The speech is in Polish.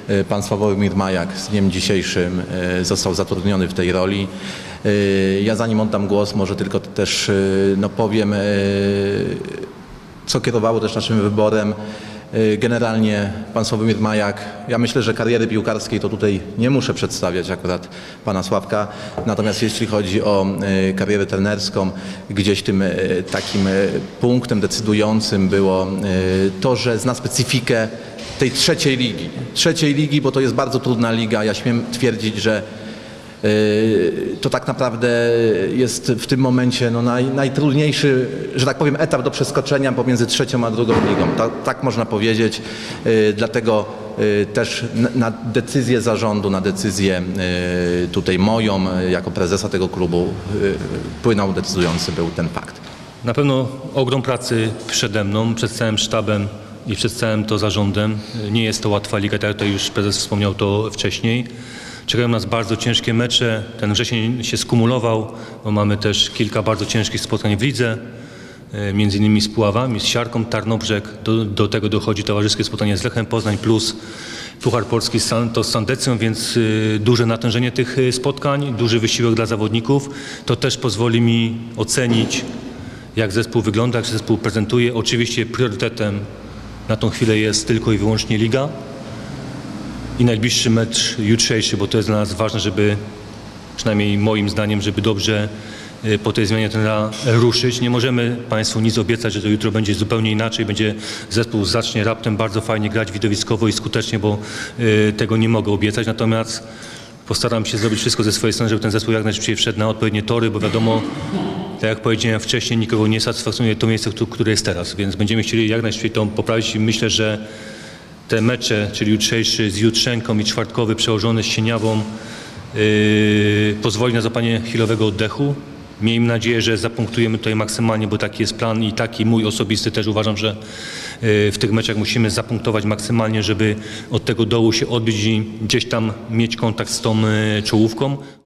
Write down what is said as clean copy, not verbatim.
pan Sławomir Majak z dniem dzisiejszym został zatrudniony w tej roli. Ja zanim oddam głos, może tylko też powiem, co kierowało też naszym wyborem. Generalnie pan Sławomir Majak, ja myślę, że kariery piłkarskiej to tutaj nie muszę przedstawiać akurat pana Sławka, natomiast jeśli chodzi o karierę trenerską, gdzieś tym takim punktem decydującym było to, że zna specyfikę tej trzeciej ligi, bo to jest bardzo trudna liga. Ja śmiem twierdzić, że to tak naprawdę jest w tym momencie najtrudniejszy, że tak powiem, etap do przeskoczenia pomiędzy trzecią a drugą ligą. Tak można powiedzieć. Dlatego też na decyzję zarządu, na decyzję tutaj moją jako prezesa tego klubu wpłynął decydujący był ten fakt. Na pewno ogrom pracy przede mną, przed całym sztabem i przed całym to zarządem. Nie jest to łatwa liga, tak jak tutaj już prezes wspomniał to wcześniej. Czekają nas bardzo ciężkie mecze. Ten wrzesień się skumulował, bo mamy też kilka bardzo ciężkich spotkań w lidze, między innymi z Puławami, z Siarką, Tarnobrzeg. Do tego dochodzi towarzyskie spotkanie z Lechem Poznań plus Puchar Polski z Sandecją, więc duże natężenie tych spotkań, duży wysiłek dla zawodników. To też pozwoli mi ocenić, jak zespół wygląda, jak się zespół prezentuje. Oczywiście priorytetem na tą chwilę jest tylko i wyłącznie liga. I najbliższy mecz jutrzejszy, bo to jest dla nas ważne, żeby, przynajmniej moim zdaniem, żeby dobrze po tej zmianie trenera ruszyć. Nie możemy Państwu nic obiecać, że to jutro będzie zupełnie inaczej, zespół zacznie raptem bardzo fajnie grać widowiskowo i skutecznie, bo tego nie mogę obiecać. Natomiast postaram się zrobić wszystko ze swojej strony, żeby ten zespół jak najszybciej wszedł na odpowiednie tory, bo wiadomo, tak jak powiedziałem wcześniej, nikogo nie satysfakcjonuje to miejsce, które jest teraz, więc będziemy chcieli jak najszybciej to poprawić i myślę, że te mecze, czyli jutrzejszy z Jutrzenką i czwartkowy przełożony z Sieniawą pozwoli na złapanie chwilowego oddechu. Miejmy nadzieję, że zapunktujemy tutaj maksymalnie, bo taki jest plan i taki mój osobisty też uważam, że w tych meczach musimy zapunktować maksymalnie, żeby od tego dołu się odbić i gdzieś tam mieć kontakt z tą czołówką.